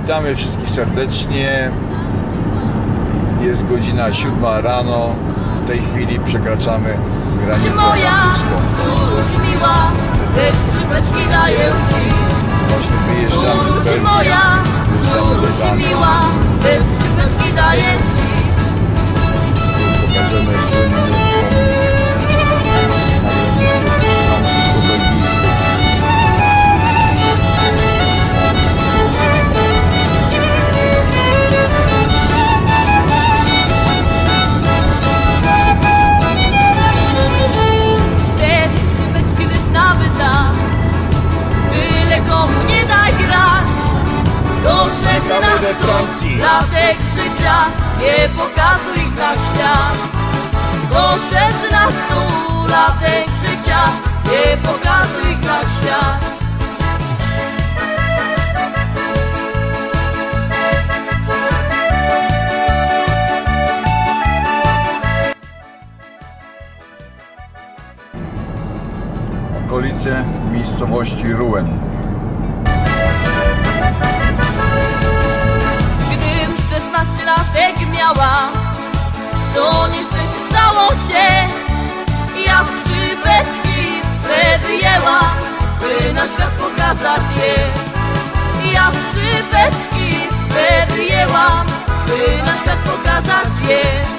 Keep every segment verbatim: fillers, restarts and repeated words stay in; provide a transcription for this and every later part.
Witamy wszystkich serdecznie. Jest godzina siódma rano. W tej chwili przekraczamy granicę francuską. Cóż miła, te skrzypeczki daję ci. Właśnie wyjeżdżamy z Belgii. Moja, cóż miła, te skrzypeczki daję ci. Pokażemy słynny pomnik na granicy francusko-belgijskiej. Do szesnastu latek życia nie pokazuj ich na świat. Do szesnastu latek życia nie pokazuj ich na świat. Okolice miejscowości Rouen. szesnaście latek miała, to nieszczęście stało się. Ja skrzypeczki swe wyjęła, by na świat pokazać je. Ja skrzypeczki swe wyjęłam, by na świat pokazać je.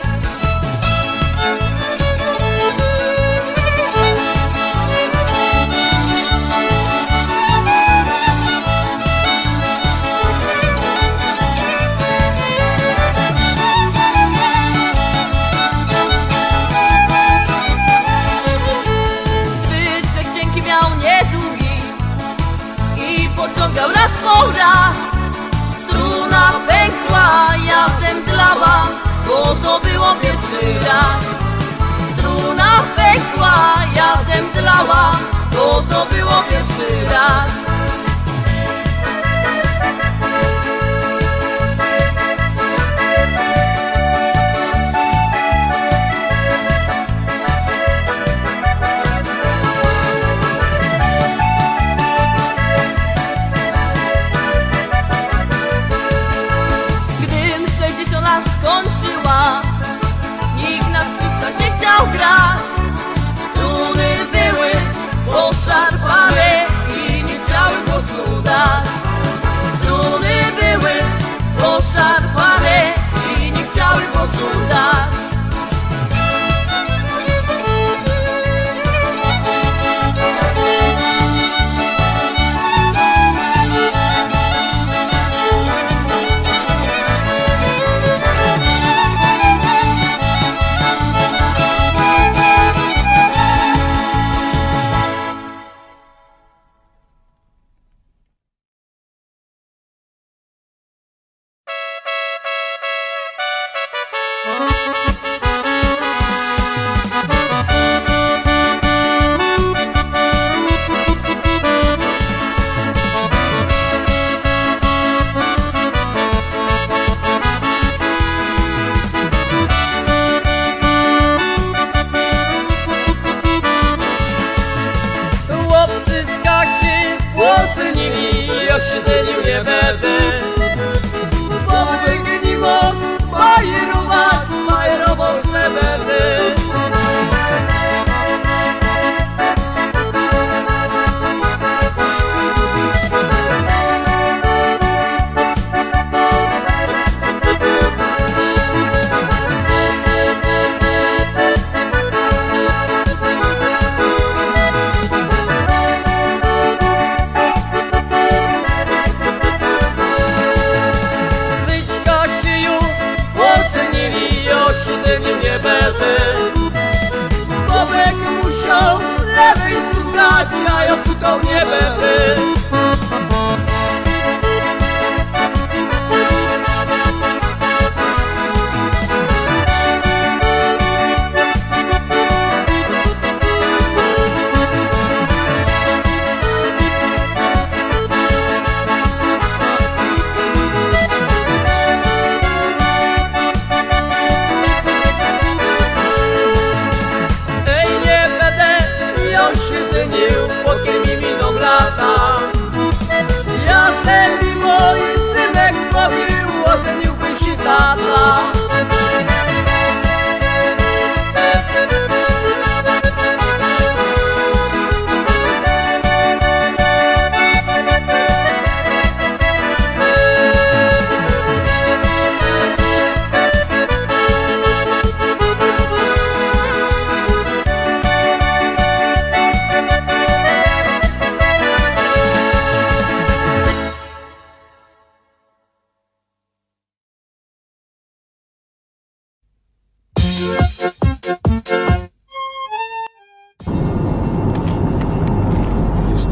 Pociągał raz po raz, struna pękła, ja zemdlałam, bo to było pierwszy raz. Struna pękła, ja zemdlałam, bo to było pierwszy raz. Skończyła, nikt na skrzypcach nie chciał grać. Struny były poszarpane i nie chciały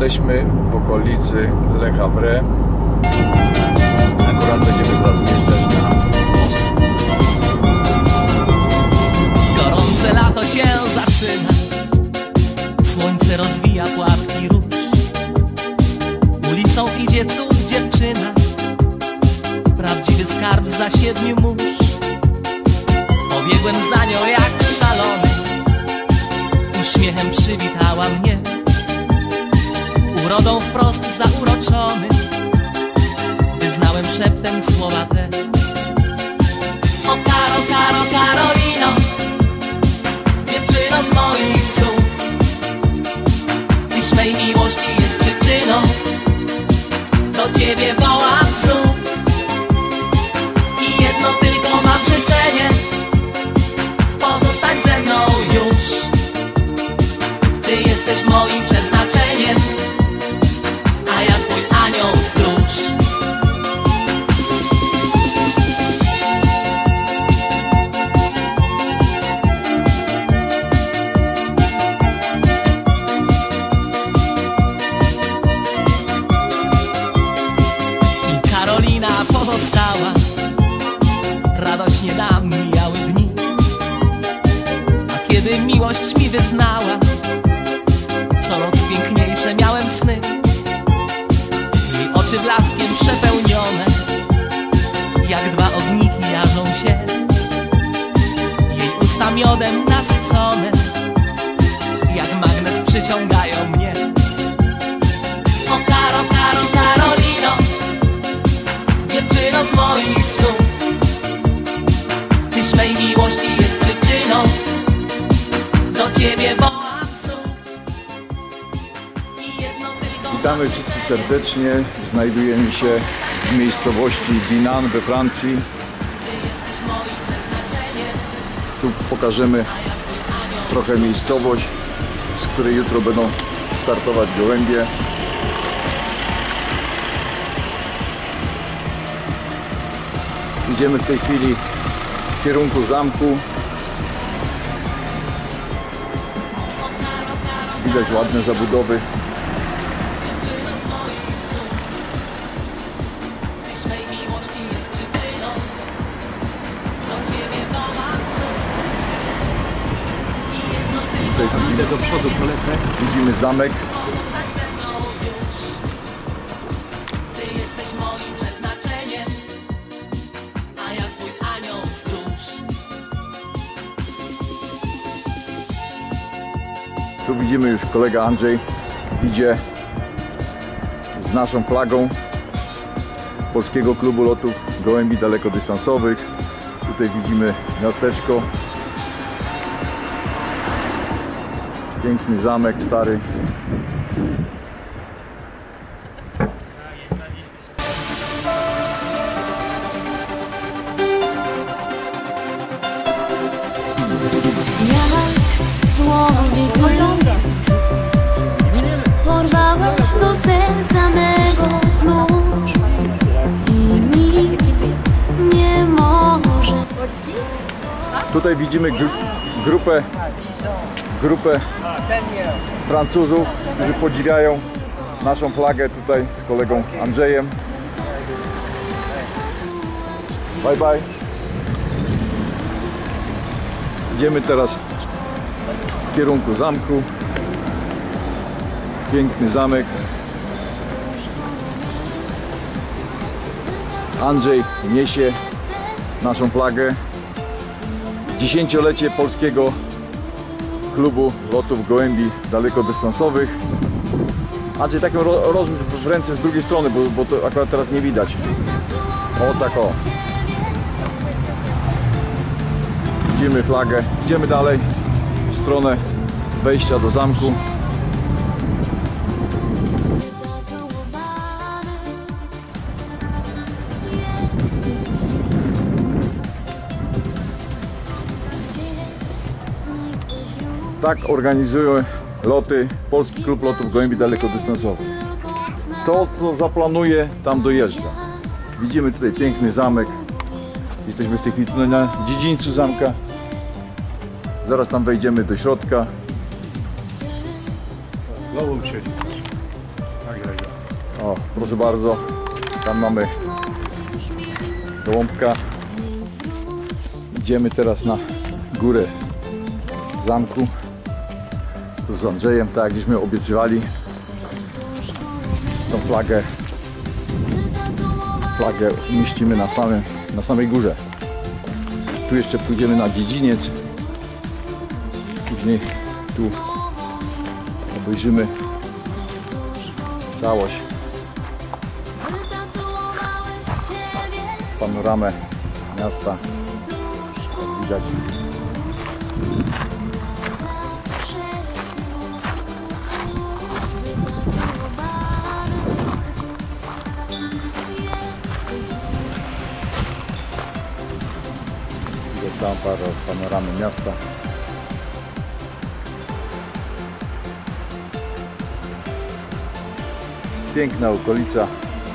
Jesteśmy w okolicy Le Havre. Akurat będziemy teraz wjeżdżać na most. Gorące lato się zaczyna, słońce rozwija płatki róż. Ulicą idzie cud dziewczyna, prawdziwy skarb za siedmiu mórz. Pobiegłem za nią jak szalony, uśmiechem przywitała mnie, urodą wprost zauroczony. Wyznałem szeptem słowa te: o Karo, Karo, Karolino, dziewczyno z moich snów, Tyś mej miłości jest przyczyną, do Ciebie wołam znów. I jedno tylko mam życzenie, pozostań ze mną już. Ty jesteś moim przeznaczeniem, a ja Twój anioł stróż. I Karolina pozostała, radośnie nam mijały dni. A kiedy miłość mi wyznała, co noc piękniejsze miałem sny. Jej oczy blaskiem przepełnione, jak dwa ogniki jarzą się. Jej usta miodem nasycone, jak magnes przyciągają mnie. O Karo, Karo, Karolino, dziewczyno z moich snów, Tyś mej miłości jest przyczyną, do Ciebie wołam znów. I jedno tylko... Witamy wszystkich serdecznie. Znajdujemy się w miejscowości Dinan we Francji. Tu pokażemy trochę miejscowość, z której jutro będą startować gołębie. Idziemy w tej chwili w kierunku zamku. Widać ładne zabudowy. Tutaj widzimy, do przodu polecę. Widzimy zamek. Ty jesteś moim przeznaczeniem, a ja Twój anioł stróż. Tu widzimy już kolega Andrzej idzie z naszą flagą Polskiego Klubu Lotów Gołębi Dalekodystansowych. Tutaj widzimy miasteczko. Piękny zamek stary. Jak złodziej Kolumbia, porwałeś do serca mego klucz i nikt nie może. Tutaj widzimy gru grupę, grupę Francuzów, którzy podziwiają naszą flagę tutaj z kolegą Andrzejem. Bye bye. Idziemy teraz w kierunku zamku. Piękny zamek. Andrzej niesie naszą flagę. Dziesięciolecie Polskiego Klubu Lotów Gołębi Dalekodystansowych. Andrzej, tak ją ro rozłóż w ręce z drugiej strony, bo, bo to akurat teraz nie widać. O tak o. Widzimy flagę. Idziemy dalej w stronę wejścia do zamku. Tak organizuje loty Polski Klub Lotów Gołębi Dalekodystansowych. To, co zaplanuje, tam dojeżdża. Widzimy tutaj piękny zamek. Jesteśmy w tej chwili na dziedzińcu zamka. Zaraz tam wejdziemy do środka. O, proszę bardzo, tam mamy gołąbka. Idziemy teraz na górę zamku. Tu z Andrzejem, tak jak żeśmy obiecywali, tą flagę, flagę umieścimy na, samym, na samej górze. Tu jeszcze pójdziemy na dziedziniec. Później tu obejrzymy całość, panoramę miasta, jak widać. Widać całą panoramę miasta. Piękna okolica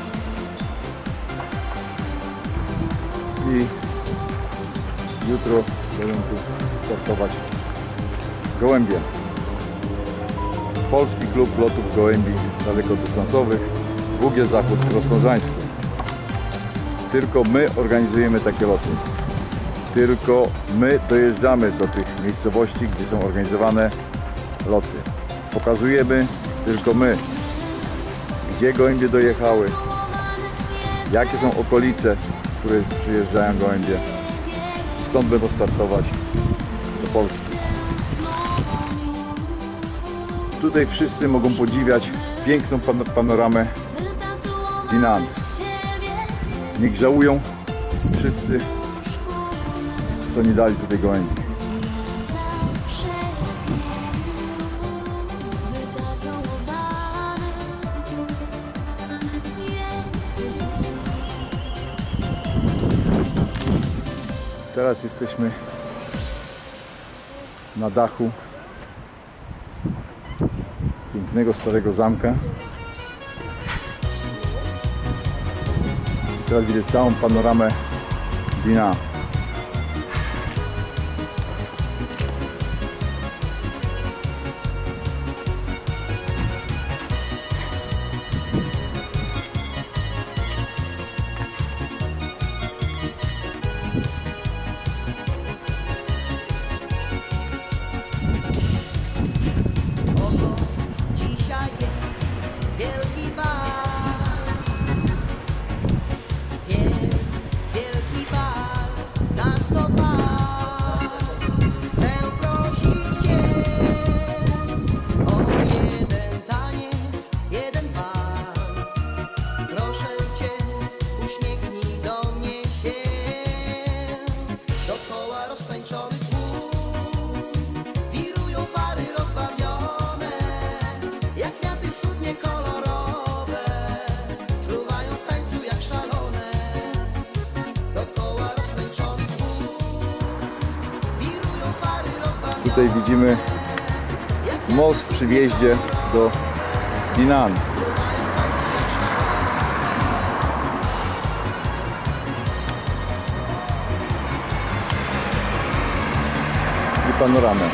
i jutro będę tu startować gołębiem. Polski Klub Lotów Gołębi Dalekodystansowych W G Zachód Krosnożański. Tylko my organizujemy takie loty. Tylko my dojeżdżamy do tych miejscowości, gdzie są organizowane loty. Pokazujemy tylko my, gdzie gołębie dojechały, jakie są okolice, w które przyjeżdżają gołębie. Stąd będą startować do Polski. Tutaj wszyscy mogą podziwiać piękną pan panoramę Dinant. Niech żałują wszyscy, co nie dali tutaj gołębi. Teraz jesteśmy na dachu pięknego starego zamka. I teraz widać całą panoramę Dina. Tutaj widzimy most przy wjeździe do Dinan. I panoramę.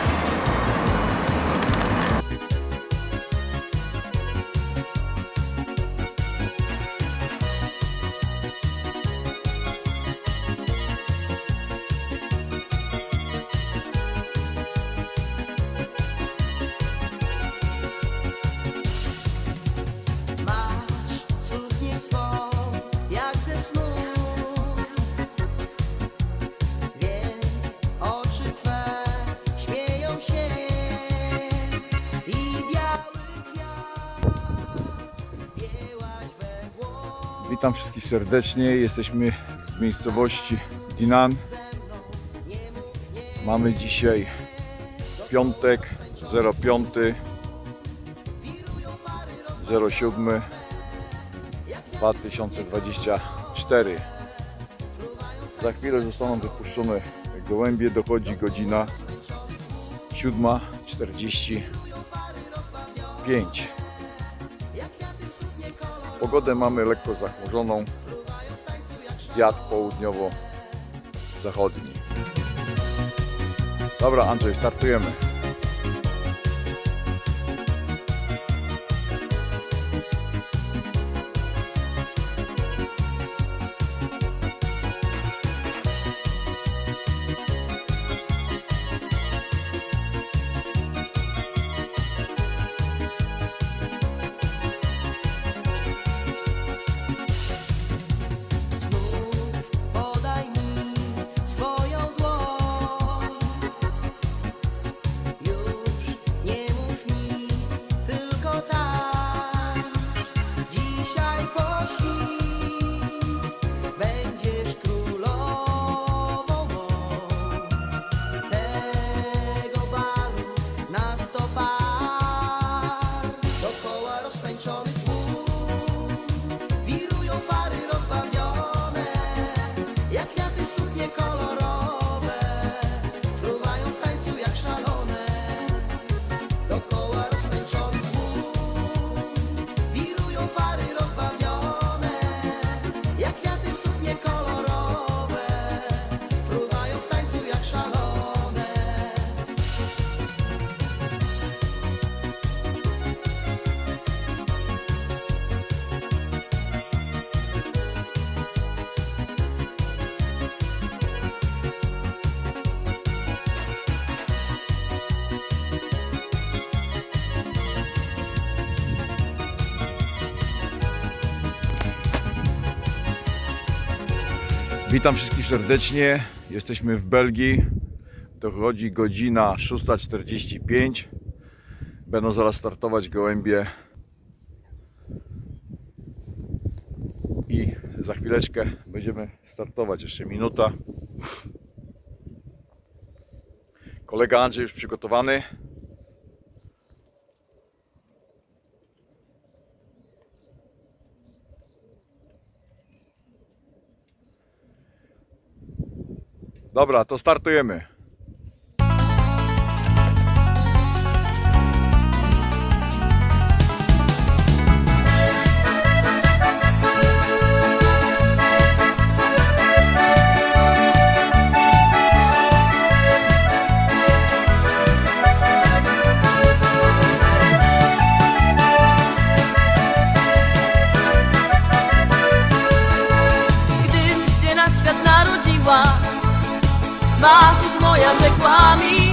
Witam wszystkich serdecznie. Jesteśmy w miejscowości Dinan. Mamy dzisiaj piątek, piąty siódmy dwa tysiące dwudziesty czwarty. Za chwilę zostaną wypuszczone gołębie. Dochodzi godzina siódma czterdzieści pięć. Pogodę mamy lekko zachmurzoną, wiatr południowo-zachodni. Dobra, Andrzej, startujemy. Witam wszystkich serdecznie. Jesteśmy w Belgii. Dochodzi godzina szósta czterdzieści pięć. Będą zaraz startować gołębie. I za chwileczkę będziemy startować. Jeszcze minuta. Kolega Andrzej już przygotowany. Dobra, to startujemy. Gdym się na świat narodziła, Matyś moja rzekła mi: